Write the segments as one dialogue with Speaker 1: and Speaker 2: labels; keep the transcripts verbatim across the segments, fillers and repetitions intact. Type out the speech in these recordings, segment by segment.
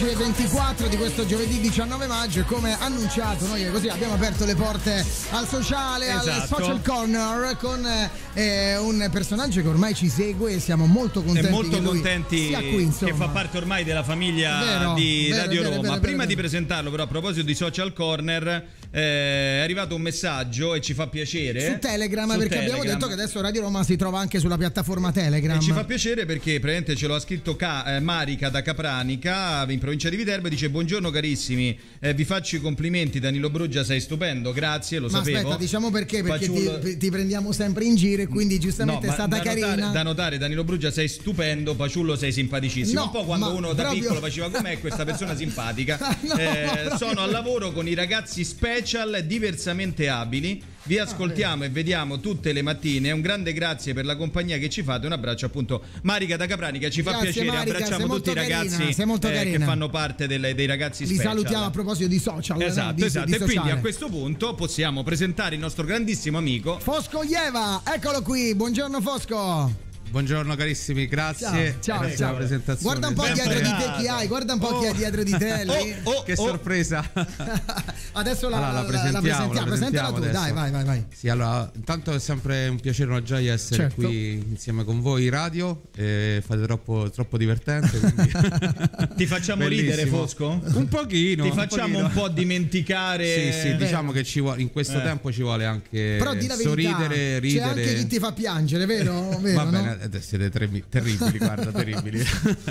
Speaker 1: undici e ventiquattro di questo giovedì diciannove maggio e come annunciato noi così abbiamo aperto le porte al sociale, esatto, al social corner con eh, un personaggio che ormai ci segue e siamo molto contenti,
Speaker 2: e molto
Speaker 1: che, lui
Speaker 2: contenti
Speaker 1: sia qui,
Speaker 2: che fa parte ormai della famiglia
Speaker 1: vero,
Speaker 2: di
Speaker 1: vero,
Speaker 2: Radio
Speaker 1: vero,
Speaker 2: Roma.
Speaker 1: vero,
Speaker 2: Prima
Speaker 1: vero,
Speaker 2: di
Speaker 1: vero.
Speaker 2: presentarlo però, a proposito di social corner, eh, è arrivato un messaggio e ci fa piacere
Speaker 1: su Telegram,
Speaker 2: su
Speaker 1: perché
Speaker 2: Telegram.
Speaker 1: abbiamo detto che adesso Radio Roma si trova anche sulla piattaforma Telegram
Speaker 2: e ci fa piacere perché praticamente ce lo ha scritto Ca- eh, Marica da Capranica in provincia di Viterbo, dice: buongiorno carissimi, eh, vi faccio i complimenti, Danilo Bruggia, sei stupendo, grazie, lo
Speaker 1: ma
Speaker 2: sapevo.
Speaker 1: aspetta, diciamo perché perché
Speaker 2: Faciullo...
Speaker 1: ti, ti prendiamo sempre in giro e quindi giustamente
Speaker 2: no,
Speaker 1: è stata
Speaker 2: da
Speaker 1: carina
Speaker 2: notare, da notare, Danilo Bruggia, sei stupendo, Paciullo sei simpaticissimo,
Speaker 1: no,
Speaker 2: un po' quando uno da
Speaker 1: proprio...
Speaker 2: piccolo faceva com'è questa persona simpatica.
Speaker 1: no.
Speaker 2: eh, sono al lavoro con i ragazzi special diversamente abili, vi ascoltiamo ah, e vediamo tutte le mattine, un grande grazie per la compagnia che ci fate, un abbraccio appunto Marica da Capranica, ci fa
Speaker 1: grazie,
Speaker 2: piacere,
Speaker 1: Marica,
Speaker 2: abbracciamo tutti i ragazzi
Speaker 1: carina,
Speaker 2: eh, che fanno parte delle, dei ragazzi
Speaker 1: li
Speaker 2: special.
Speaker 1: salutiamo a proposito di social,
Speaker 2: esatto,
Speaker 1: no? di,
Speaker 2: esatto.
Speaker 1: di
Speaker 2: e quindi a questo punto possiamo presentare il nostro grandissimo amico
Speaker 1: Fosco Ieva, eccolo qui, buongiorno Fosco.
Speaker 3: Buongiorno carissimi, grazie.
Speaker 1: Ciao, ciao, ciao.
Speaker 3: Presentazione.
Speaker 1: Guarda un po'
Speaker 2: ben
Speaker 1: dietro
Speaker 2: pregata.
Speaker 1: di te chi hai, guarda un po'
Speaker 3: oh.
Speaker 1: chi è dietro di te lì.
Speaker 2: Oh, oh,
Speaker 3: che
Speaker 2: oh.
Speaker 3: sorpresa.
Speaker 1: Adesso la,
Speaker 3: allora, la
Speaker 1: la,
Speaker 3: presentiamo,
Speaker 1: la presentiamo,
Speaker 3: la
Speaker 1: presentala tu,
Speaker 3: adesso.
Speaker 1: dai, vai, vai, vai.
Speaker 3: Sì, allora, intanto è sempre un piacere, una gioia essere
Speaker 1: certo.
Speaker 3: qui insieme con voi in radio, e fate troppo, troppo divertente, quindi...
Speaker 2: Ti facciamo
Speaker 3: bellissimo.
Speaker 2: ridere, Fosco?
Speaker 3: Un pochino.
Speaker 2: Ti
Speaker 3: un
Speaker 2: facciamo
Speaker 3: pochino.
Speaker 2: un po' dimenticare.
Speaker 3: Sì, sì, diciamo che ci vuole, in questo
Speaker 2: Eh.
Speaker 3: tempo ci vuole anche
Speaker 1: Però di la verità,
Speaker 3: sorridere, ridere.
Speaker 1: c'è anche chi ti fa piangere, vero? vero
Speaker 3: Va
Speaker 1: no?
Speaker 3: bene, eh, siete tre- terribili, guarda, terribili.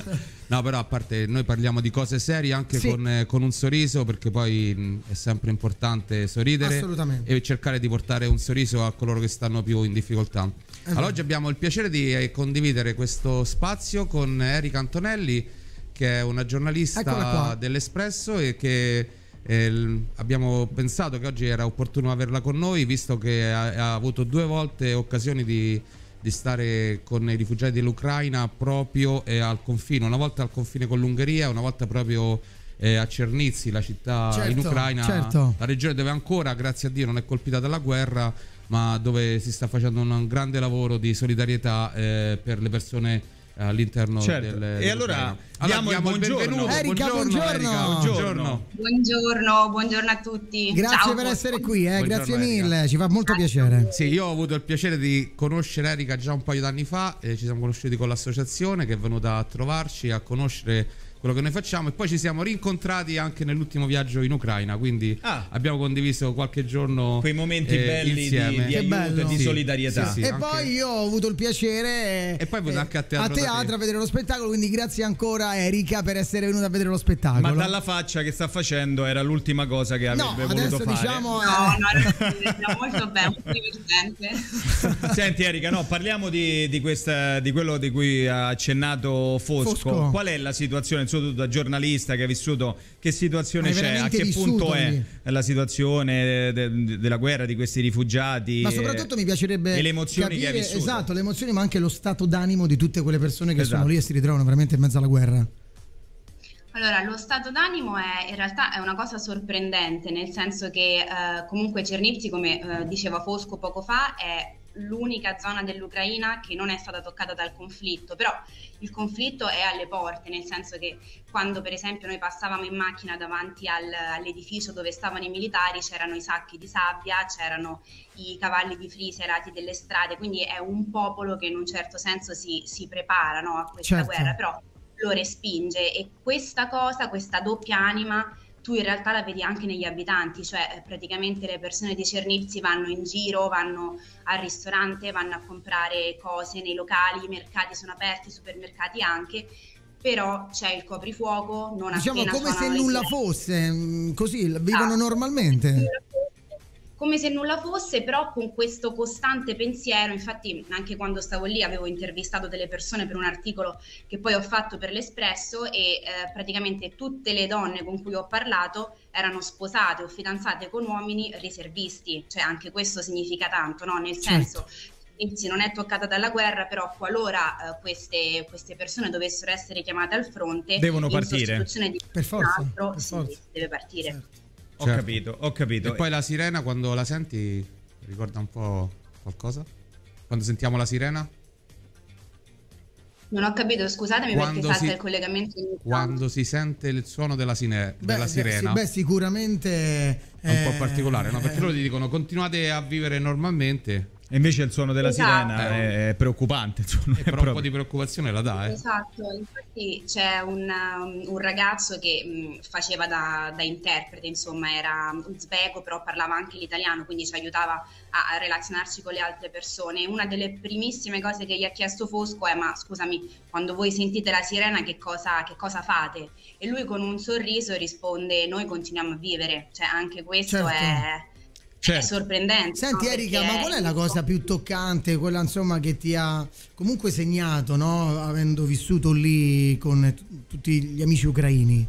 Speaker 3: No, però a parte, noi parliamo di cose serie anche
Speaker 1: Sì.
Speaker 3: con, eh, con un sorriso, perché poi mh, è sempre importante sorridere.
Speaker 1: Assolutamente.
Speaker 3: E cercare di portare un sorriso a coloro che stanno più in difficoltà. Allora, oggi abbiamo il piacere di eh, condividere questo spazio con Erika Antonelli, che è una giornalista dell'Espresso e che eh, l- abbiamo pensato che oggi era opportuno averla con noi, visto che ha, ha avuto due volte occasioni di, di stare con i rifugiati dell'Ucraina proprio eh, al confine, una volta al confine con l'Ungheria, una volta proprio eh, a Cernizzi, la città
Speaker 1: certo,
Speaker 3: in Ucraina,
Speaker 1: certo.
Speaker 3: la regione dove ancora, grazie a Dio, non è colpita dalla guerra, ma dove si sta facendo un grande lavoro di solidarietà eh, per le persone all'interno
Speaker 2: certo.
Speaker 3: del,
Speaker 2: e allora diamo,
Speaker 3: allora,
Speaker 2: il buongiorno.
Speaker 3: benvenuto.
Speaker 1: Erika, buongiorno.
Speaker 3: Erika, buongiorno.
Speaker 4: Buongiorno, buongiorno a tutti.
Speaker 1: Grazie
Speaker 4: Ciao.
Speaker 1: per essere qui, eh,
Speaker 3: Buongiorno,
Speaker 1: grazie
Speaker 3: Erika.
Speaker 1: mille, ci fa molto piacere.
Speaker 3: Sì, io ho avuto il piacere di conoscere Erika già un paio d'anni fa, e ci siamo conosciuti con l'associazione che è venuta a trovarci, a conoscere quello che noi facciamo, e poi ci siamo rincontrati anche nell'ultimo viaggio in Ucraina, quindi
Speaker 2: ah.
Speaker 3: abbiamo condiviso qualche giorno
Speaker 2: quei momenti
Speaker 3: eh,
Speaker 2: belli
Speaker 3: insieme.
Speaker 2: di, di
Speaker 1: Che
Speaker 2: aiuto
Speaker 1: bello.
Speaker 2: e di
Speaker 3: Sì,
Speaker 2: solidarietà.
Speaker 3: sì, sì.
Speaker 1: E
Speaker 3: anche-
Speaker 1: poi io ho avuto il piacere
Speaker 3: E poi venuto anche a teatro
Speaker 1: a,
Speaker 3: da
Speaker 1: teatro
Speaker 3: te.
Speaker 1: a vedere lo spettacolo, quindi grazie ancora Erika per essere venuta a vedere lo spettacolo.
Speaker 2: Ma dalla faccia che sta facendo era l'ultima cosa che
Speaker 1: no,
Speaker 2: avrebbe voluto
Speaker 1: adesso
Speaker 2: fare.
Speaker 1: diciamo
Speaker 4: No, no, era molto bello, molto divertente.
Speaker 2: Senti Erika, no, parliamo di, di, questa, di quello di cui ha accennato Fosco.
Speaker 1: Fosco.
Speaker 2: Qual è la situazione, soprattutto da giornalista che ha vissuto, che situazione
Speaker 1: Hai
Speaker 2: c'è? A
Speaker 1: veramente
Speaker 2: che
Speaker 1: vissuto
Speaker 2: punto
Speaker 1: lì.
Speaker 2: è la situazione de- de- della guerra, di questi rifugiati?
Speaker 1: Ma soprattutto mi piacerebbe
Speaker 2: e le emozioni
Speaker 1: capire,
Speaker 2: che ha vissuto.
Speaker 1: esatto, le emozioni, ma anche lo stato d'animo di tutte quelle persone che
Speaker 2: Esatto.
Speaker 1: sono lì e si ritrovano veramente in mezzo alla guerra.
Speaker 4: Allora, lo stato d'animo è in realtà è una cosa sorprendente, nel senso che eh, comunque Cernivtsi, come eh, diceva Fosco poco fa, è l'unica zona dell'Ucraina che non è stata toccata dal conflitto, però il conflitto è alle porte, nel senso che quando per esempio noi passavamo in macchina davanti al, all'edificio dove stavano i militari, c'erano i sacchi di sabbia, c'erano i cavalli di Frisia ai lati delle strade, quindi è un popolo che in un certo senso si, si prepara, no, a questa
Speaker 1: Certo.
Speaker 4: guerra, però lo respinge, e questa cosa, questa doppia anima, tu in realtà la vedi anche negli abitanti, cioè eh, praticamente le persone di Cernivtsi vanno in giro, vanno al ristorante, vanno a comprare cose nei locali, i mercati sono aperti, i supermercati anche, però c'è il coprifuoco, non
Speaker 1: Diciamo
Speaker 4: appena
Speaker 1: come se
Speaker 4: suonano le
Speaker 1: nulla
Speaker 4: sirene.
Speaker 1: fosse, mm, così vivono
Speaker 4: Ah,
Speaker 1: normalmente.
Speaker 4: come se nulla fosse, però con questo costante pensiero. Infatti anche quando stavo lì avevo intervistato delle persone per un articolo che poi ho fatto per l'Espresso, e eh, praticamente tutte le donne con cui ho parlato erano sposate o fidanzate con uomini riservisti, cioè anche questo significa tanto, no? Nel senso, Cernivtsi non è toccata dalla guerra, però qualora eh, queste, queste persone dovessero essere chiamate al fronte,
Speaker 2: Devono
Speaker 4: in
Speaker 2: partire.
Speaker 4: sostituzione di
Speaker 1: Per forza,
Speaker 4: un altro,
Speaker 1: per
Speaker 4: sì,
Speaker 1: forza.
Speaker 4: deve partire.
Speaker 1: Certo.
Speaker 2: Ho
Speaker 3: Certo.
Speaker 2: capito, ho capito.
Speaker 3: E poi la sirena, quando la senti, ricorda un po' qualcosa? Quando sentiamo la sirena?
Speaker 4: Non ho capito, scusatemi
Speaker 3: quando
Speaker 4: perché salta
Speaker 3: si,
Speaker 4: il collegamento.
Speaker 3: Quando si sente il suono della, sine,
Speaker 1: beh,
Speaker 3: della sirena.
Speaker 1: Beh, sicuramente
Speaker 3: è un po' particolare, no? Perché loro ti dicono continuate a vivere normalmente.
Speaker 2: E invece il suono della
Speaker 4: esatto.
Speaker 2: sirena è, è preoccupante, insomma,
Speaker 3: e però proprio un po' di preoccupazione la dà, eh.
Speaker 4: Esatto, infatti c'è un, un ragazzo che mh, faceva da, da interprete, insomma era uzbeko, però parlava anche l'italiano, quindi ci aiutava a, a relazionarci con le altre persone. Una delle primissime cose che gli ha chiesto Fosco è: ma scusami, quando voi sentite la sirena che cosa, che cosa fate? E lui con un sorriso risponde: noi continuiamo a vivere. Cioè anche questo
Speaker 1: certo.
Speaker 4: è... Certo. È sorprendente.
Speaker 1: Senti,
Speaker 4: no?
Speaker 1: Erika,
Speaker 4: Perché
Speaker 1: ma qual è la cosa più toccante, quella insomma che ti ha comunque segnato, no? Avendo vissuto lì con t- tutti gli amici ucraini?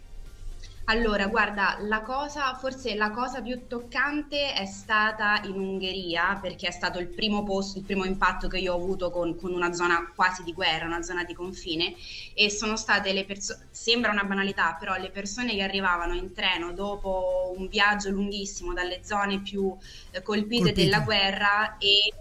Speaker 4: Allora, guarda, la cosa, forse la cosa più toccante è stata in Ungheria, perché è stato il primo posto, il primo impatto che io ho avuto con, con una zona quasi di guerra, una zona di confine, e sono state le persone, sembra una banalità, però le persone che arrivavano in treno dopo un viaggio lunghissimo dalle zone più eh, colpite, colpite della guerra e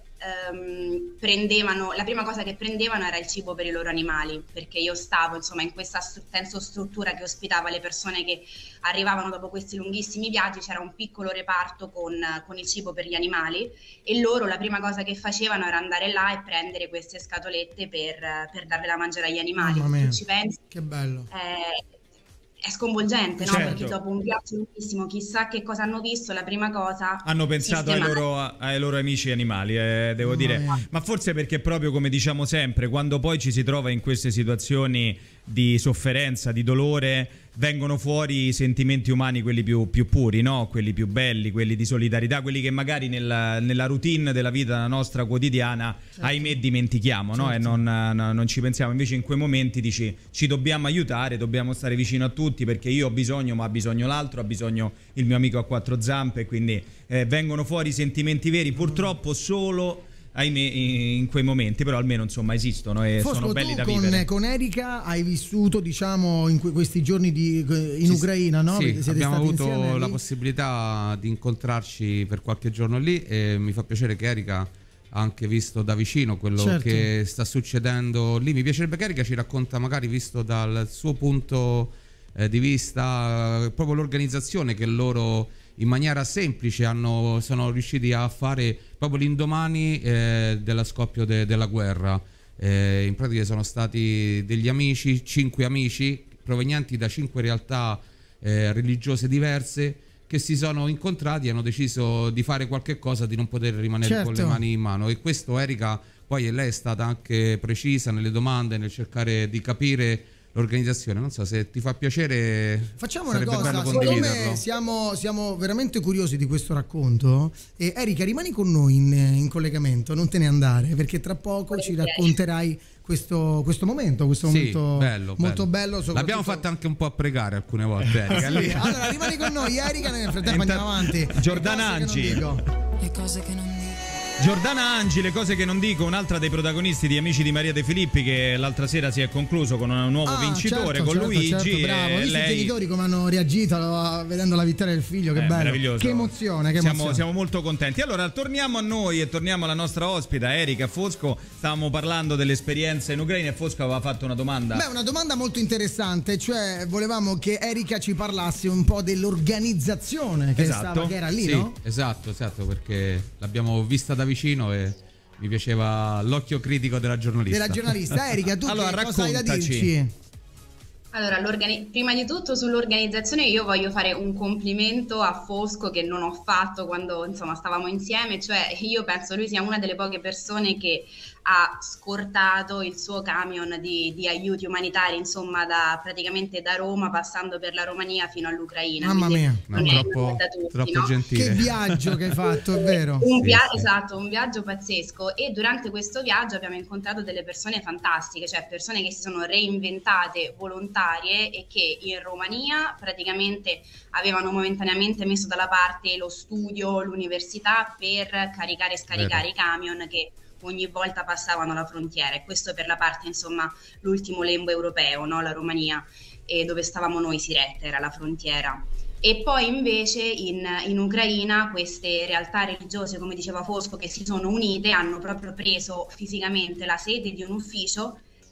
Speaker 4: Um, prendevano, la prima cosa che prendevano era il cibo per i loro animali, perché io stavo insomma in questa stru- penso struttura che ospitava le persone che arrivavano dopo questi lunghissimi viaggi. C'era un piccolo reparto con, con il cibo per gli animali, e loro la prima cosa che facevano era andare là e prendere queste scatolette per, per darle da mangiare agli animali.
Speaker 1: Mamma mia,
Speaker 4: ci pensi,
Speaker 1: che bello.
Speaker 4: eh, è sconvolgente,
Speaker 2: certo.
Speaker 4: no? Perché dopo un viaggio lunghissimo, chissà che cosa hanno visto, la prima cosa...
Speaker 2: Hanno pensato ai loro, ai loro amici animali, eh, devo oh, dire. Yeah. Ma forse perché proprio, come diciamo sempre, quando poi ci si trova in queste situazioni di sofferenza, di dolore, vengono fuori i sentimenti umani, quelli più, più puri, no? Quelli più belli, quelli di solidarietà, quelli che magari nella, nella routine della vita nostra quotidiana, certo. ahimè, dimentichiamo, certo. no? E non, no, non ci pensiamo. Invece in quei momenti dici: ci dobbiamo aiutare, dobbiamo stare vicino a tutti, perché io ho bisogno, ma ha bisogno l'altro, ha bisogno il mio amico a quattro zampe, quindi eh, vengono fuori i sentimenti veri, purtroppo solo... ahimè in quei momenti, però almeno insomma esistono e
Speaker 1: Fosco,
Speaker 2: sono belli da
Speaker 1: con,
Speaker 2: vivere.
Speaker 1: Con Erika hai vissuto, diciamo, in que- questi giorni di, in sì, Ucraina, no?
Speaker 3: Sì, abbiamo avuto la
Speaker 1: lì?
Speaker 3: possibilità di incontrarci per qualche giorno lì, e mi fa piacere che Erika ha anche visto da vicino quello certo. che sta succedendo lì. Mi piacerebbe che Erika ci racconta, magari visto dal suo punto eh, di vista, proprio l'organizzazione che loro in maniera semplice hanno, sono riusciti a fare proprio l'indomani eh, dello scoppio de, della guerra. Eh, in pratica sono stati degli amici, cinque amici provenienti da cinque realtà eh, religiose diverse, che si sono incontrati e hanno deciso di fare qualche cosa, di non poter rimanere certo. con le mani in mano. E questo, Erika, poi lei è stata anche precisa nelle domande, nel cercare di capire l'organizzazione. Non so se ti fa piacere.
Speaker 1: Facciamo una cosa, siccome siamo, siamo veramente curiosi di questo racconto, e Erika, rimani con noi in, in collegamento, non te ne andare, perché tra poco ci racconterai questo, questo momento, questo sì, momento bello, molto bello. bello
Speaker 3: L'abbiamo fatta anche un po' a pregare alcune volte, Erika.
Speaker 1: Sì, allora rimani con noi, Erika, nel frattempo andiamo avanti.
Speaker 2: Giordana Angi.
Speaker 1: Le cose che non dico.
Speaker 2: Giordana Angi, le cose che non dico, un'altra dei protagonisti di Amici di Maria De Filippi, che l'altra sera si è concluso con un nuovo ah, vincitore,
Speaker 1: certo,
Speaker 2: con
Speaker 1: certo,
Speaker 2: Luigi.
Speaker 1: Certo, bravo, visto lei... i genitori come hanno reagito vedendo la vittoria del figlio, che
Speaker 2: eh,
Speaker 1: bello, che emozione, che
Speaker 2: siamo,
Speaker 1: emozione.
Speaker 2: Siamo molto contenti. Allora torniamo a noi e torniamo alla nostra ospita Erika Fosco. Stavamo parlando dell'esperienza in Ucraina e Fosco aveva fatto una domanda.
Speaker 1: Beh, una domanda molto interessante, cioè volevamo che Erika ci parlasse un po' dell'organizzazione che,
Speaker 2: esatto.
Speaker 1: stava, che era lì,
Speaker 3: sì,
Speaker 1: no?
Speaker 3: Esatto, esatto, perché l'abbiamo vista da vicino e mi piaceva l'occhio critico della giornalista.
Speaker 1: Della giornalista. Erika, tu
Speaker 2: allora,
Speaker 1: che cosa hai da dirci?
Speaker 4: Allora, prima di tutto sull'organizzazione io voglio fare un complimento a Fosco che non ho fatto quando insomma stavamo insieme, cioè io penso lui sia una delle poche persone che ha scortato il suo camion di, di aiuti umanitari, insomma, da praticamente da Roma passando per la Romania fino all'Ucraina.
Speaker 1: Mamma mia,
Speaker 4: non
Speaker 3: è
Speaker 4: troppo, tutti,
Speaker 3: troppo
Speaker 4: no?
Speaker 3: gentile.
Speaker 1: Che viaggio che hai fatto, è vero?
Speaker 4: Un
Speaker 3: sì,
Speaker 4: via-
Speaker 3: sì.
Speaker 4: Esatto, un viaggio pazzesco, e durante questo viaggio abbiamo incontrato delle persone fantastiche, cioè persone che si sono reinventate volontarie e che in Romania praticamente avevano momentaneamente messo dalla parte lo studio, l'università per caricare e scaricare vero. i camion che ogni volta passavano la frontiera, e questo per la parte, insomma, l'ultimo lembo europeo, no? La Romania, e dove stavamo noi, Sirette, era la frontiera. E poi invece in, in Ucraina queste realtà religiose, come diceva Fosco, che si sono unite, hanno proprio preso fisicamente la sede di un ufficio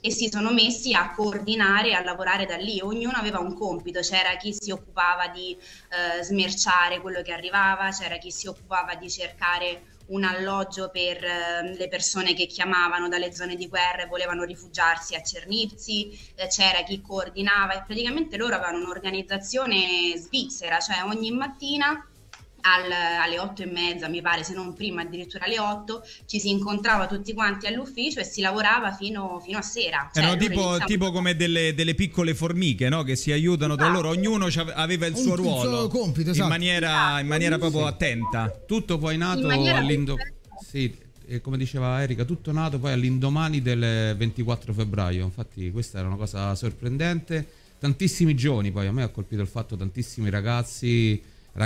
Speaker 4: e si sono messi a coordinare e a lavorare da lì. Ognuno aveva un compito, c'era chi si occupava di eh, smerciare quello che arrivava, c'era chi si occupava di cercare un alloggio per eh, le persone che chiamavano dalle zone di guerra e volevano rifugiarsi a Cernivtsi, eh, c'era chi coordinava, e praticamente loro avevano un'organizzazione svizzera, cioè ogni mattina Al, alle otto e mezza, mi pare, se non prima, addirittura alle otto, ci si incontrava tutti quanti all'ufficio e si lavorava fino, fino a sera. Cioè,
Speaker 2: erano tipo, tipo come delle, delle piccole formiche, no? Che si aiutano tra loro, ognuno aveva il suo
Speaker 1: un,
Speaker 2: ruolo,
Speaker 1: un suo compito, esatto.
Speaker 2: in maniera, in maniera proprio attenta.
Speaker 3: Tutto poi nato all'indomani, sì, come diceva Erika, tutto nato poi all'indomani del ventiquattro febbraio. Infatti questa era una cosa sorprendente. Tantissimi giovani, poi a me ha colpito il fatto, tantissimi ragazzi,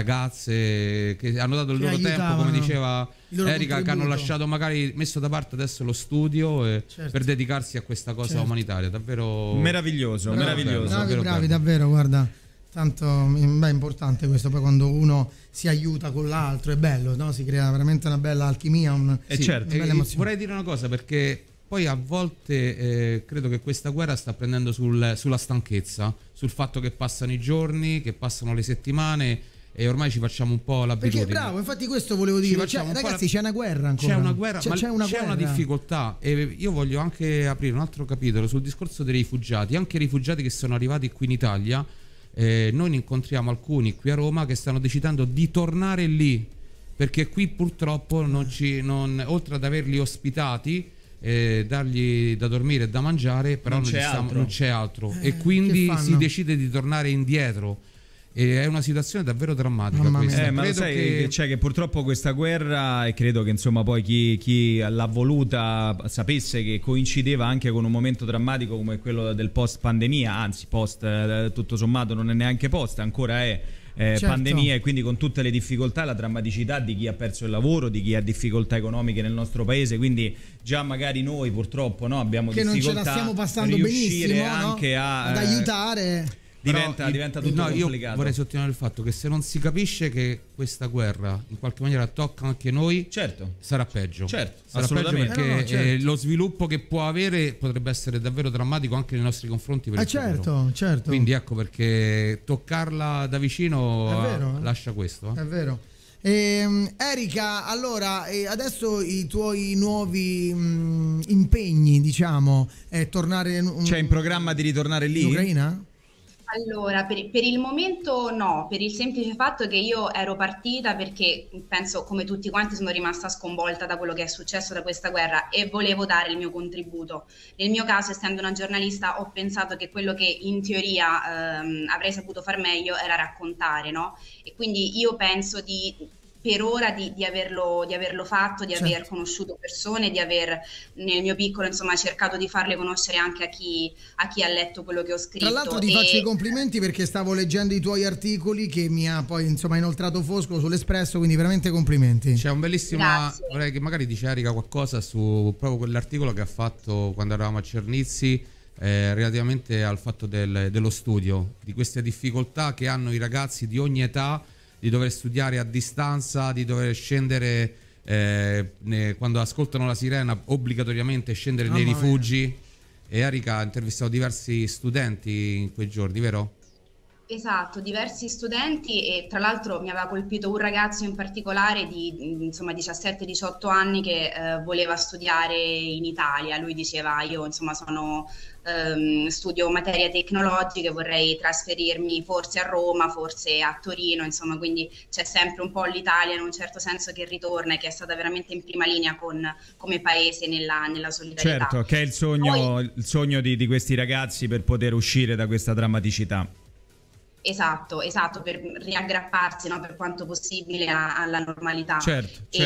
Speaker 3: ragazze che hanno dato il loro tempo, come diceva Erika, che hanno lasciato, magari messo da parte adesso lo studio e certo. per dedicarsi a questa cosa certo. umanitaria. Davvero
Speaker 2: meraviglioso,
Speaker 1: bravi,
Speaker 2: meraviglioso.
Speaker 1: Bravi, davvero, bravi davvero, guarda, tanto beh, è importante questo, poi quando uno si aiuta con l'altro è bello, no? Si crea veramente una bella alchimia, un,
Speaker 2: eh sì, certo.
Speaker 1: una bella emozione.
Speaker 3: Vorrei dire una cosa, perché poi a volte eh, credo che questa guerra sta prendendo sul, sulla stanchezza, sul fatto che passano i giorni, che passano le settimane, e ormai ci facciamo un po' l'abitudine.
Speaker 1: Perché bravo, infatti questo volevo dire, cioè, ragazzi, c'è una guerra ancora.
Speaker 3: C'è una guerra,
Speaker 1: c'è,
Speaker 3: ma
Speaker 1: c'è, una,
Speaker 3: c'è
Speaker 1: guerra.
Speaker 3: una difficoltà, e io voglio anche aprire un altro capitolo sul discorso dei rifugiati. Anche i rifugiati che sono arrivati qui in Italia, eh, noi ne incontriamo alcuni qui a Roma che stanno decidendo di tornare lì, perché qui purtroppo non ci, non, oltre ad averli ospitati, eh, dargli da dormire e da mangiare, però non, non c'è altro, non c'è altro. Eh, e quindi si decide di tornare indietro. E è una situazione davvero drammatica questa.
Speaker 2: Eh, ma
Speaker 3: credo
Speaker 2: sai
Speaker 3: che...
Speaker 2: che, cioè, che purtroppo questa guerra, e credo che insomma poi chi, chi l'ha voluta sapesse che coincideva anche con un momento drammatico come quello del post pandemia, anzi post eh, tutto sommato non è neanche post, ancora è eh, certo. pandemia, e quindi con tutte le difficoltà, la drammaticità di chi ha perso il lavoro, di chi ha difficoltà economiche nel nostro paese, quindi già magari noi purtroppo no, abbiamo
Speaker 1: che
Speaker 2: difficoltà
Speaker 1: non ce la stiamo passando
Speaker 2: riuscire
Speaker 1: benissimo,
Speaker 2: anche
Speaker 1: no?
Speaker 2: a,
Speaker 1: ad aiutare.
Speaker 2: Diventa,
Speaker 3: Però,
Speaker 2: diventa tutto
Speaker 3: no,
Speaker 2: complicato.
Speaker 3: Io vorrei sottolineare il fatto che se non si capisce che questa guerra in qualche maniera tocca anche noi,
Speaker 2: certo.
Speaker 3: sarà peggio.
Speaker 2: Certo,
Speaker 3: sarà peggio perché
Speaker 1: no, no, certo.
Speaker 3: eh, lo sviluppo che può avere potrebbe essere davvero drammatico anche nei nostri confronti. Per
Speaker 1: eh
Speaker 3: il
Speaker 1: certo, certo.
Speaker 3: Quindi ecco perché toccarla da vicino
Speaker 1: vero,
Speaker 3: eh? lascia questo. Eh?
Speaker 1: È vero. Eh, Erika, allora eh, adesso i tuoi nuovi mh, impegni, diciamo, è tornare.
Speaker 2: C'è cioè, in programma di ritornare lì?
Speaker 1: In Ucraina?
Speaker 4: Allora, per, per il momento no, per il semplice fatto che io ero partita perché penso, come tutti quanti, sono rimasta sconvolta da quello che è successo da questa guerra e volevo dare il mio contributo. Nel mio caso, essendo una giornalista, ho pensato che quello che in teoria ehm, avrei saputo far meglio era raccontare, no? E quindi io penso di... per ora di, di, averlo, di averlo fatto, di certo. aver conosciuto persone, di aver nel mio piccolo insomma cercato di farle conoscere anche a chi, a chi ha letto quello che ho scritto.
Speaker 1: Tra l'altro ti e... faccio i complimenti perché stavo leggendo i tuoi articoli che mi ha poi insomma inoltrato Fosco sull'Espresso, quindi veramente complimenti.
Speaker 3: C'è un bellissimo,
Speaker 4: Grazie.
Speaker 3: vorrei che magari dice Erika qualcosa su proprio quell'articolo che ha fatto quando eravamo a Cernivtsi, eh, relativamente al fatto del, dello studio, di queste difficoltà che hanno i ragazzi di ogni età di dover studiare a distanza, di dover scendere eh, ne, quando ascoltano la sirena obbligatoriamente scendere oh, nei rifugi. Mia. E Erika ha intervistato diversi studenti in quei giorni, vero?
Speaker 4: Esatto, diversi studenti, e tra l'altro mi aveva colpito un ragazzo in particolare di insomma diciassette diciotto anni che eh, voleva studiare in Italia. Lui diceva: io insomma sono ehm, studio materie tecnologiche, vorrei trasferirmi forse a Roma, forse a Torino, insomma, quindi c'è sempre un po' l'Italia in un certo senso che ritorna e che è stata veramente in prima linea con, come paese nella, nella solidarietà.
Speaker 2: Certo, che è il sogno, Poi, il sogno di, di questi ragazzi per poter uscire da questa drammaticità.
Speaker 4: Esatto, esatto, per riaggrapparsi, no, per quanto possibile a, alla normalità.
Speaker 2: Certo, certo.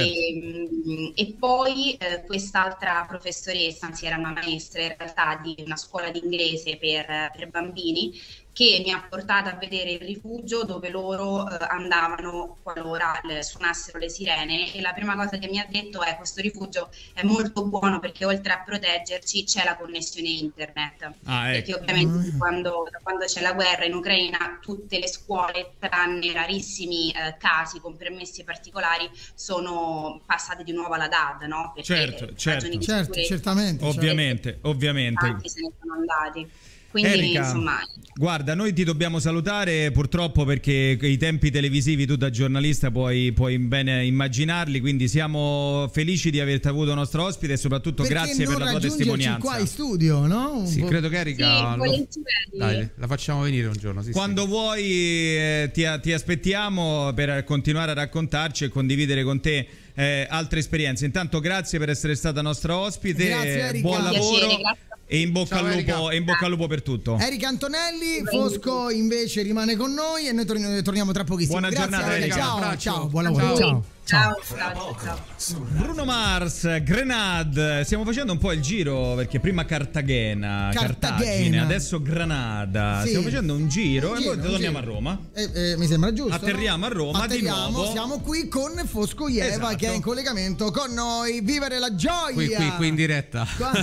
Speaker 4: E, e poi eh, quest'altra professoressa, anzi era una maestra in realtà di una scuola di inglese per, per bambini, che mi ha portato a vedere il rifugio dove loro eh, andavano qualora le, suonassero le sirene, e la prima cosa che mi ha detto è: questo rifugio è molto buono perché oltre a proteggerci c'è la connessione internet,
Speaker 2: ah, ecco.
Speaker 4: perché ovviamente quando, quando c'è la guerra in Ucraina tutte le scuole, tranne rarissimi eh, casi con permessi particolari, sono passate di nuovo alla D A D, no? Perché
Speaker 2: certo, certo,
Speaker 1: certo certamente,
Speaker 2: ovviamente,
Speaker 1: certo.
Speaker 2: ovviamente
Speaker 4: Tanti se ne sono andati. Quindi,
Speaker 2: Erika,
Speaker 4: insomma,
Speaker 2: guarda, noi ti dobbiamo salutare purtroppo perché i tempi televisivi tu da giornalista puoi, puoi bene immaginarli, quindi siamo felici di averti avuto nostro ospite e soprattutto
Speaker 1: perché
Speaker 2: grazie per la tua testimonianza
Speaker 1: qua in studio, no? Un
Speaker 3: sì,
Speaker 1: po'...
Speaker 3: credo che Erika
Speaker 4: sì,
Speaker 3: lo... Dai, la facciamo venire un giorno. Sì,
Speaker 2: quando
Speaker 3: sì.
Speaker 2: vuoi eh, ti, ti aspettiamo per continuare a raccontarci e condividere con te eh, altre esperienze. Intanto grazie per essere stata nostra ospite,
Speaker 1: grazie, Erika.
Speaker 2: buon lavoro.
Speaker 4: Piacere,
Speaker 2: e in bocca,
Speaker 3: Ciao,
Speaker 2: al
Speaker 3: Erika.
Speaker 2: lupo, e in bocca al lupo per tutto.
Speaker 1: Erika Antonelli, Fosco invece rimane con noi e noi torniamo, torniamo tra pochissimo.
Speaker 2: Buona
Speaker 1: grazie,
Speaker 2: giornata,
Speaker 1: Erika.
Speaker 2: Erika.
Speaker 1: Ciao,
Speaker 3: Ciao.
Speaker 1: ciao, buon lavoro. Ciao.
Speaker 4: Ciao, ciao, ciao.
Speaker 2: Bruno Mars, Grenade. Stiamo facendo un po' il giro perché prima Cartagena,
Speaker 1: Cartagena.
Speaker 2: Cartagine, adesso Granada.
Speaker 1: Sì.
Speaker 2: Stiamo facendo un giro
Speaker 1: Un
Speaker 2: e
Speaker 1: giro,
Speaker 2: poi
Speaker 1: un
Speaker 2: torniamo
Speaker 1: giro.
Speaker 2: a Roma.
Speaker 1: Eh, eh, mi sembra giusto.
Speaker 2: Atterriamo
Speaker 1: no?
Speaker 2: a Roma
Speaker 1: Atterriamo,
Speaker 2: di nuovo.
Speaker 1: Siamo qui con Fosco Ieva,
Speaker 2: Esatto.
Speaker 1: che è in collegamento con noi. Vivere la gioia.
Speaker 3: Qui, qui, qui in diretta.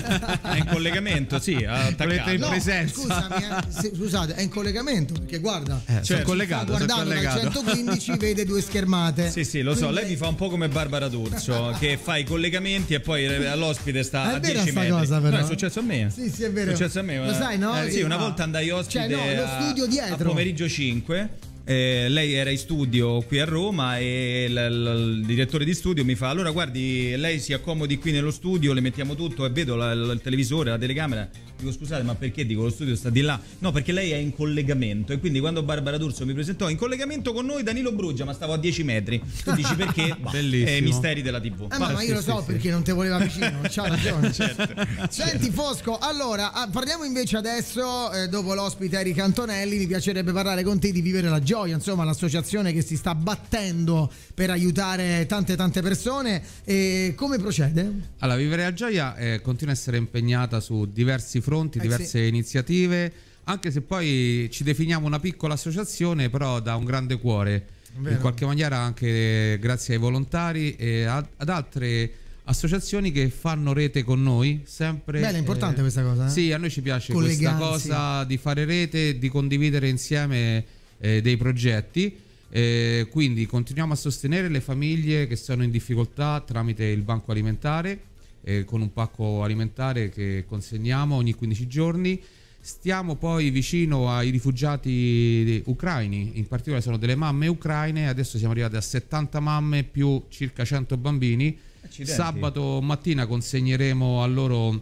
Speaker 2: È in collegamento, sì, attaccato.
Speaker 3: in
Speaker 1: No,
Speaker 3: presenza.
Speaker 1: scusami, eh, se- scusate, è in collegamento perché guarda,
Speaker 3: Eh, sono
Speaker 2: Certo.
Speaker 3: collegato,
Speaker 1: sta
Speaker 3: sono
Speaker 1: guardando dal
Speaker 3: collegato.
Speaker 1: centoquindici, vede due schermate.
Speaker 2: Sì, sì, lo so,
Speaker 1: Quindi-
Speaker 2: lei mi fa un po' come Barbara D'Urso, che fa i collegamenti e poi l'ospite sta
Speaker 1: È
Speaker 2: a
Speaker 1: vera
Speaker 2: dieci
Speaker 1: sta
Speaker 2: metri.
Speaker 1: cosa, però.
Speaker 2: No, è successo a me.
Speaker 1: Sì, sì, è vero.
Speaker 2: È successo a me.
Speaker 1: Lo sai, no?
Speaker 2: Eh, sì, una volta andai ospite
Speaker 1: Cioè, no, lo
Speaker 2: a-
Speaker 1: studio dietro.
Speaker 2: a pomeriggio cinque. Eh, lei era in studio qui a Roma e l- l- il direttore di studio mi fa: allora guardi, lei si accomodi qui nello studio, le mettiamo tutto e vedo la- la- il televisore, la telecamera. Dico scusate, ma perché? Dico lo studio sta di là. No, perché lei è in collegamento. E quindi quando Barbara D'Urso mi presentò, in collegamento con noi Danilo Bruggia, ma stavo a dieci metri. Tu dici perché? Bah,
Speaker 3: Bellissimo.
Speaker 2: eh, misteri della tivù.
Speaker 1: Eh, ma, ma io lo so perché non te voleva vicino, c'ha ragione.
Speaker 2: Certo.
Speaker 1: Senti Fosco, allora ah, parliamo invece adesso, eh, dopo l'ospite Erika Antonelli, mi piacerebbe parlare con te di Vivere la Gioia, insomma l'associazione che si sta battendo per aiutare tante tante persone. E come procede?
Speaker 3: Allora, Vivere la Gioia eh, continua a essere impegnata su diversi fronti,
Speaker 1: Eh,
Speaker 3: diverse
Speaker 1: sì.
Speaker 3: iniziative, anche se poi ci definiamo una piccola associazione, però da un grande cuore,
Speaker 1: Vero.
Speaker 3: in qualche maniera anche grazie ai volontari e ad, ad altre associazioni che fanno rete con noi sempre.
Speaker 1: Bella, è importante questa cosa, eh?
Speaker 3: Sì, a noi ci piace questa
Speaker 1: Collegarsi.
Speaker 3: cosa di fare rete, di condividere insieme eh, dei progetti. Eh, quindi continuiamo a sostenere le famiglie che sono in difficoltà tramite il banco alimentare, eh, con un pacco alimentare che consegniamo ogni quindici giorni. Stiamo poi vicino ai rifugiati ucraini, in particolare sono delle mamme ucraine. Adesso siamo arrivati a settanta mamme più circa cento bambini.
Speaker 2: Accidenti.
Speaker 3: Sabato mattina consegneremo a loro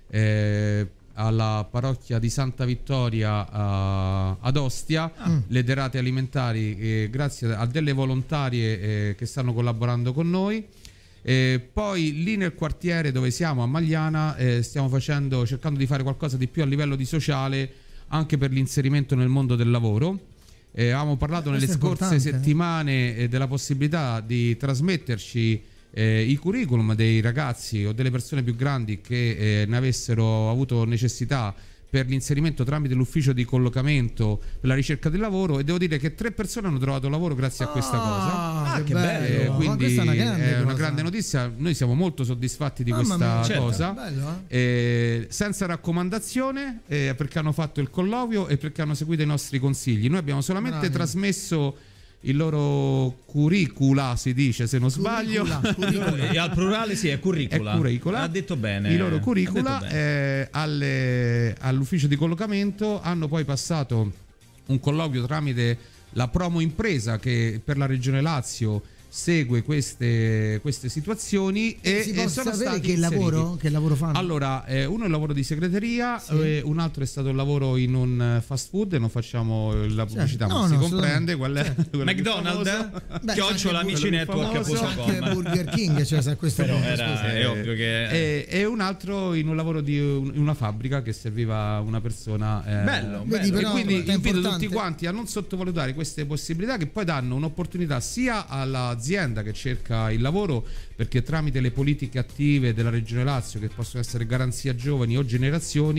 Speaker 3: eh, alla parrocchia di Santa Vittoria a- ad Ostia
Speaker 1: Ah.
Speaker 3: le derrate alimentari, eh, grazie a delle volontarie eh, che stanno collaborando con noi. Eh, poi lì nel quartiere dove siamo a Magliana eh, stiamo facendo, cercando di fare qualcosa di più a livello di sociale, anche per l'inserimento nel mondo del lavoro. Eh, avevamo parlato nelle
Speaker 1: Questo è
Speaker 3: scorse
Speaker 1: importante, eh.
Speaker 3: settimane eh, della possibilità di trasmetterci eh, i curriculum dei ragazzi o delle persone più grandi che eh, ne avessero avuto necessità per l'inserimento tramite l'ufficio di collocamento per la ricerca del lavoro, e devo dire che tre persone hanno trovato lavoro grazie a questa cosa.
Speaker 1: Ah,
Speaker 2: Ah,
Speaker 1: che
Speaker 2: che bello.
Speaker 1: bello.
Speaker 3: Eh,
Speaker 1: Ma
Speaker 3: quindi
Speaker 1: questa è una grande,
Speaker 3: è una
Speaker 1: cosa.
Speaker 3: grande notizia. Noi siamo molto soddisfatti di
Speaker 1: Mamma
Speaker 3: questa
Speaker 1: mia,
Speaker 2: certo.
Speaker 3: cosa.
Speaker 1: Bello,
Speaker 3: Eh, senza raccomandazione, eh, perché hanno fatto il colloquio e perché hanno seguito i nostri consigli. Noi abbiamo solamente
Speaker 1: Bravi.
Speaker 3: trasmesso il loro curricula, si dice se non sbaglio.
Speaker 1: Curricula, curricula.
Speaker 2: E al plurale sì, è curricula.
Speaker 3: È curricula.
Speaker 2: Ha detto bene.
Speaker 3: I loro
Speaker 2: Ha
Speaker 3: curricula
Speaker 2: detto bene.
Speaker 3: eh, alle- all'ufficio di collocamento. Hanno poi passato un colloquio tramite la promo impresa che per la regione Lazio segue queste, queste situazioni e,
Speaker 1: si
Speaker 3: e
Speaker 1: può
Speaker 3: sono
Speaker 1: sapere
Speaker 3: stati
Speaker 1: che
Speaker 3: inseriti.
Speaker 1: lavoro, che lavoro fanno?
Speaker 3: Allora, eh, uno è il lavoro di segreteria,
Speaker 1: Sì.
Speaker 3: e un altro è stato il lavoro in un eh, fast food, e non facciamo la pubblicità,
Speaker 1: No,
Speaker 3: ma si
Speaker 1: no,
Speaker 3: comprende qual è quello più
Speaker 2: McDonald's,
Speaker 3: famoso.
Speaker 1: Beh,
Speaker 2: chiocciola
Speaker 1: anche
Speaker 2: amici
Speaker 3: quello
Speaker 2: network
Speaker 3: più famoso,
Speaker 2: punto
Speaker 1: anche
Speaker 2: com.
Speaker 1: Burger King, cioè se a questo
Speaker 2: Però
Speaker 1: punto,
Speaker 2: era-
Speaker 1: scusa.
Speaker 2: è ovvio che
Speaker 3: E, e un altro in un lavoro di un- in una fabbrica che serviva una persona. eh,
Speaker 2: Bello,
Speaker 1: Vedi,
Speaker 2: bello.
Speaker 3: E
Speaker 1: però
Speaker 3: quindi
Speaker 1: è
Speaker 3: invito
Speaker 1: importante.
Speaker 3: tutti quanti a non sottovalutare queste possibilità, che poi danno un'opportunità sia all'azienda che cerca il lavoro, perché tramite le politiche attive della Regione Lazio, che possono essere garanzia giovani o generazioni,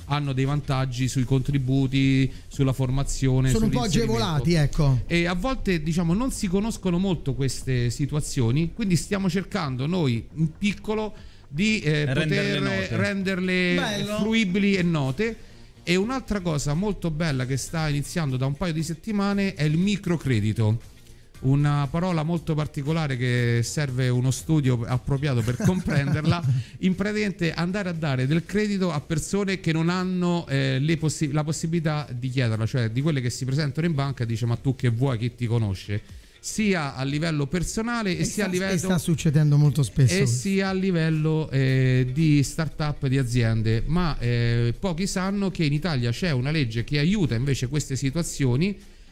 Speaker 3: hanno dei vantaggi sui contributi, sulla formazione.
Speaker 1: Sono un po' agevolati, ecco.
Speaker 3: E a volte, diciamo, non si conoscono molto queste situazioni, quindi stiamo cercando noi in piccolo di eh,
Speaker 2: renderle
Speaker 3: poter
Speaker 2: note.
Speaker 3: renderle
Speaker 1: Bello.
Speaker 3: fruibili e note. E un'altra cosa molto bella che sta iniziando da un paio di settimane è il microcredito. Una parola molto particolare che serve uno studio appropriato per comprenderla. In praticamente andare a dare del credito a persone che non hanno eh, le possi- la possibilità di chiederla, cioè di quelle che si presentano in banca e dice: ma tu che vuoi, chi ti conosce? Sia a livello personale e,
Speaker 1: E
Speaker 3: sia
Speaker 1: sta,
Speaker 3: a livello
Speaker 1: e sta succedendo molto spesso.
Speaker 3: e sia a livello eh, di start-up, di aziende. Ma eh, pochi sanno che in Italia c'è una legge che aiuta invece queste situazioni,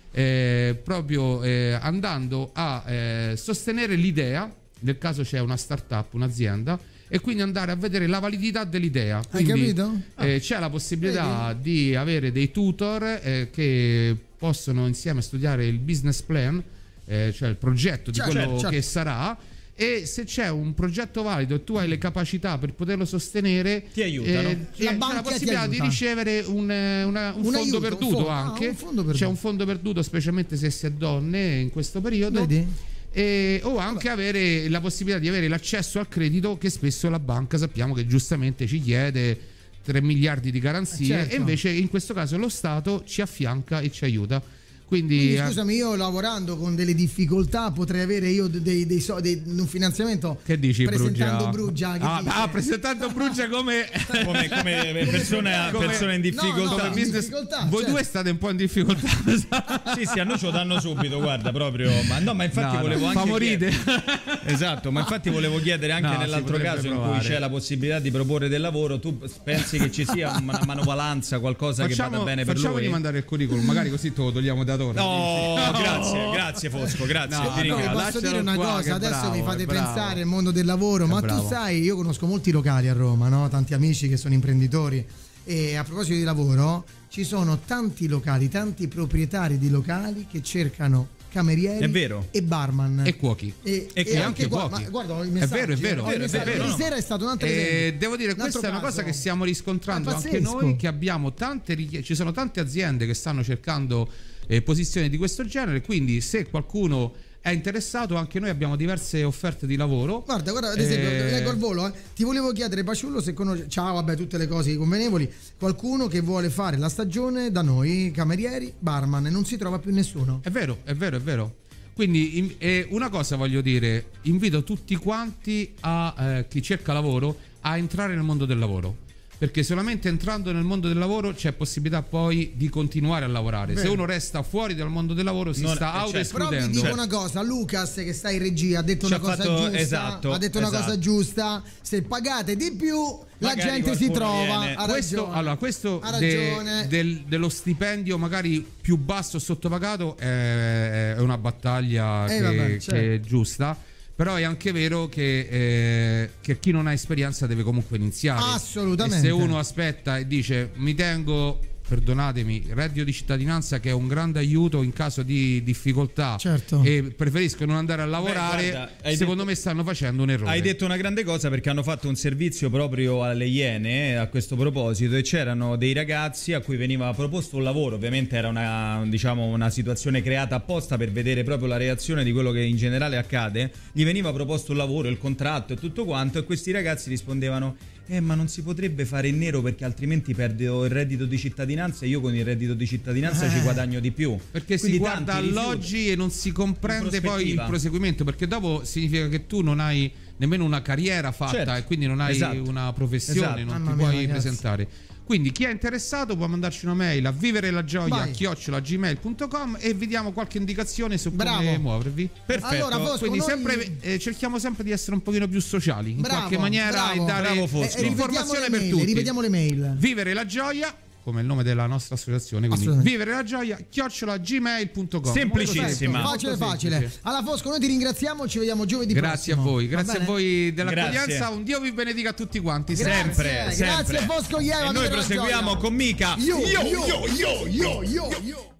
Speaker 3: Eh, proprio eh, andando a eh, sostenere l'idea, nel caso c'è una startup, un'azienda, e quindi andare a vedere la validità dell'idea. Quindi,
Speaker 1: Hai capito? Ah.
Speaker 3: eh, c'è la possibilità
Speaker 1: Vedi?
Speaker 3: di avere dei tutor eh, che possono insieme studiare il business plan, eh, cioè il progetto di
Speaker 1: Certo,
Speaker 3: quello
Speaker 1: certo.
Speaker 3: che sarà. E se c'è un progetto valido e tu hai le capacità per poterlo sostenere,
Speaker 2: Ti aiutano.
Speaker 3: eh, c'è
Speaker 1: La
Speaker 3: c'è
Speaker 1: banca
Speaker 3: la
Speaker 1: ti
Speaker 3: possibilità di
Speaker 1: aiuta.
Speaker 3: ricevere un, eh, una- un
Speaker 1: Un
Speaker 3: fondo
Speaker 1: aiuto, un
Speaker 3: perduto
Speaker 1: fondo. Ah,
Speaker 3: anche.
Speaker 1: un fondo perduto.
Speaker 3: C'è un fondo perduto, specialmente se si è donne in questo periodo.
Speaker 1: Vedi?
Speaker 3: E, o anche avere la possibilità di avere l'accesso al credito, che spesso la banca sappiamo che giustamente ci chiede tre miliardi di garanzie,
Speaker 1: Eh, certo.
Speaker 3: e invece in questo caso lo Stato ci affianca e ci aiuta. Quindi,
Speaker 1: Quindi,
Speaker 3: eh,
Speaker 1: scusami, io lavorando con delle difficoltà potrei avere io dei, dei, dei so- dei- un finanziamento.
Speaker 3: che dici,
Speaker 1: presentando
Speaker 3: Brugia?
Speaker 1: Brugia, che
Speaker 3: ah,
Speaker 1: dice?
Speaker 3: ah, presentando Brugia come
Speaker 2: come, come persona,
Speaker 3: Come-
Speaker 2: persona in difficoltà.
Speaker 1: No, no,
Speaker 3: come
Speaker 1: in
Speaker 3: business.
Speaker 1: difficoltà,
Speaker 3: Voi
Speaker 1: certo.
Speaker 3: due state un po' in difficoltà.
Speaker 2: Sì, sì, a noi ce lo danno subito, guarda, proprio. Ma no, ma infatti
Speaker 3: No, no,
Speaker 2: volevo anche
Speaker 3: favorite.
Speaker 2: chiedere- Esatto, ma infatti volevo chiedere anche
Speaker 3: No, si
Speaker 2: nell'altro
Speaker 3: potrebbe
Speaker 2: caso in
Speaker 3: provare.
Speaker 2: cui c'è la possibilità di proporre del lavoro, tu pensi che ci sia una manovalanza, qualcosa che vada bene per
Speaker 3: facciamogli
Speaker 2: lui?
Speaker 3: mandare il curriculum, magari così te lo togliamo da ora.
Speaker 2: No, grazie, grazie Fosco, grazie.
Speaker 3: No,
Speaker 2: ti
Speaker 3: no,
Speaker 1: No,
Speaker 2: ringrazio.
Speaker 1: posso
Speaker 3: lascialo
Speaker 1: dire una
Speaker 3: qua,
Speaker 1: cosa,
Speaker 3: che
Speaker 1: adesso
Speaker 3: bravo,
Speaker 1: mi fate
Speaker 3: è bravo.
Speaker 1: pensare al mondo del lavoro,
Speaker 3: È
Speaker 1: ma
Speaker 3: bravo.
Speaker 1: tu sai, io conosco molti locali a Roma, no? Tanti amici che sono imprenditori, e a proposito di lavoro ci sono tanti locali, tanti proprietari di locali che cercano camerieri
Speaker 2: È vero.
Speaker 1: e barman
Speaker 3: E cuochi.
Speaker 1: e,
Speaker 2: E
Speaker 1: e
Speaker 2: che
Speaker 1: anche
Speaker 3: anche
Speaker 1: qua,
Speaker 3: cuochi.
Speaker 1: ma guarda, ho i
Speaker 3: È
Speaker 1: messaggi,
Speaker 3: vero, è vero,
Speaker 1: ho i
Speaker 3: è vero,
Speaker 1: messaggi.
Speaker 3: è vero.
Speaker 1: Ieri sera è stato un altro
Speaker 3: Eh,
Speaker 1: esempio.
Speaker 3: devo dire,
Speaker 1: Un altro
Speaker 3: questa è una
Speaker 1: caso.
Speaker 3: cosa che stiamo riscontrando
Speaker 1: È
Speaker 3: anche
Speaker 1: pazzesco.
Speaker 3: noi, che abbiamo tante richieste, ci sono tante aziende che stanno cercando eh, posizioni di questo genere, quindi se qualcuno è interessato, anche noi abbiamo diverse offerte di lavoro.
Speaker 1: Guarda, guarda, ad esempio,
Speaker 3: Eh,
Speaker 1: leggo al volo, eh. Ti volevo chiedere, Paciullo, se conosci, ciao, vabbè, tutte le cose convenevoli, qualcuno che vuole fare la stagione da noi, camerieri, barman, e non si trova più nessuno.
Speaker 3: È vero, è vero, è vero. Quindi in- eh, una cosa voglio dire, invito tutti quanti a eh, chi cerca lavoro a entrare nel mondo del lavoro. Perché solamente entrando nel mondo del lavoro c'è possibilità poi di continuare a lavorare.
Speaker 1: Vero.
Speaker 3: Se uno resta fuori dal mondo del lavoro si
Speaker 2: Non-
Speaker 3: sta
Speaker 2: eh, certo.
Speaker 1: Però vi
Speaker 3: autoescludendo.
Speaker 1: dico una cosa, Lucas che sta in regia ha detto
Speaker 2: Ci
Speaker 1: una
Speaker 2: ha
Speaker 1: cosa
Speaker 2: fatto-
Speaker 1: giusta,
Speaker 2: esatto,
Speaker 1: ha detto una
Speaker 2: esatto.
Speaker 1: cosa giusta, se pagate di più la
Speaker 2: Magari
Speaker 1: gente si
Speaker 2: qualcuno
Speaker 1: trova,
Speaker 2: viene.
Speaker 1: ha
Speaker 3: Questo,
Speaker 1: ragione.
Speaker 3: allora, questo
Speaker 1: ha
Speaker 3: de-
Speaker 1: ragione.
Speaker 3: del- dello stipendio magari più basso o sottopagato è, è una battaglia
Speaker 1: Eh,
Speaker 3: che,
Speaker 1: vabbè,
Speaker 3: che
Speaker 1: certo.
Speaker 3: è giusta. Però è anche vero che, eh, che chi non ha esperienza deve comunque iniziare.
Speaker 1: Assolutamente.
Speaker 3: E se uno aspetta e dice mi tengo, perdonatemi, reddito di cittadinanza, che è un grande aiuto in caso di difficoltà,
Speaker 1: Certo.
Speaker 3: e preferisco non andare a lavorare,
Speaker 2: Beh, guarda, hai
Speaker 3: secondo
Speaker 2: detto-
Speaker 3: me stanno facendo un errore.
Speaker 2: Hai detto una grande cosa, perché hanno fatto un servizio proprio alle Iene eh, a questo proposito, e c'erano dei ragazzi a cui veniva proposto un lavoro. Ovviamente era una, diciamo, una situazione creata apposta per vedere proprio la reazione di quello che in generale accade. Gli veniva proposto un lavoro, il contratto e tutto quanto, e questi ragazzi rispondevano: eh ma non si potrebbe fare in nero perché altrimenti perdo il reddito di cittadinanza e io con il reddito di cittadinanza
Speaker 1: Eh.
Speaker 2: ci guadagno di più.
Speaker 3: Perché
Speaker 2: Quindi
Speaker 3: si guarda
Speaker 2: tanti rifiutano.
Speaker 3: all'oggi e non si comprende
Speaker 2: In
Speaker 3: poi il
Speaker 2: prospettiva.
Speaker 3: proseguimento, perché dopo significa che tu non hai nemmeno una carriera fatta,
Speaker 2: Certo.
Speaker 3: e quindi non hai
Speaker 2: Esatto.
Speaker 3: una professione,
Speaker 2: Esatto.
Speaker 3: non
Speaker 1: Mamma
Speaker 3: ti
Speaker 1: mia,
Speaker 3: puoi
Speaker 1: ragazzi.
Speaker 3: presentare. Quindi chi è interessato può mandarci una mail a vivere la gioia
Speaker 1: Vai.
Speaker 3: chiocciola gmail punto com e vi diamo qualche indicazione su come
Speaker 1: Bravo.
Speaker 3: muovervi.
Speaker 2: Perfetto.
Speaker 1: Allora, Fosco,
Speaker 3: Quindi
Speaker 1: noi-
Speaker 3: sempre, eh, cerchiamo sempre di essere un pochino più sociali in
Speaker 1: Bravo,
Speaker 3: qualche maniera,
Speaker 1: bravo.
Speaker 3: e dare
Speaker 2: Bravo, Fosco.
Speaker 1: Eh, eh,
Speaker 3: informazione
Speaker 1: ripetiamo le
Speaker 3: per
Speaker 1: mail,
Speaker 3: tutti.
Speaker 1: ripetiamo le mail.
Speaker 3: Vivere la gioia, come il nome della nostra associazione, quindi
Speaker 1: Assolutamente.
Speaker 3: vivere la gioia chiocciola gmail punto com.
Speaker 2: Semplicissima.
Speaker 3: Molto
Speaker 1: Facile,
Speaker 3: semplice.
Speaker 1: facile. Alla Fosco, noi ti ringraziamo, ci vediamo giovedì
Speaker 3: Grazie a
Speaker 1: prossimo.
Speaker 3: voi,
Speaker 1: Va
Speaker 3: grazie a
Speaker 1: bene?
Speaker 3: voi dell'accoglienza.
Speaker 2: Grazie.
Speaker 3: Un Dio vi benedica a tutti quanti.
Speaker 1: Grazie,
Speaker 2: Sempre,
Speaker 1: grazie,
Speaker 2: sempre.
Speaker 1: Fosco Ieva,
Speaker 2: E noi
Speaker 1: vivere la
Speaker 2: proseguiamo
Speaker 1: gioia.
Speaker 2: con Mica.
Speaker 1: Yo, yo, yo, yo, yo, yo.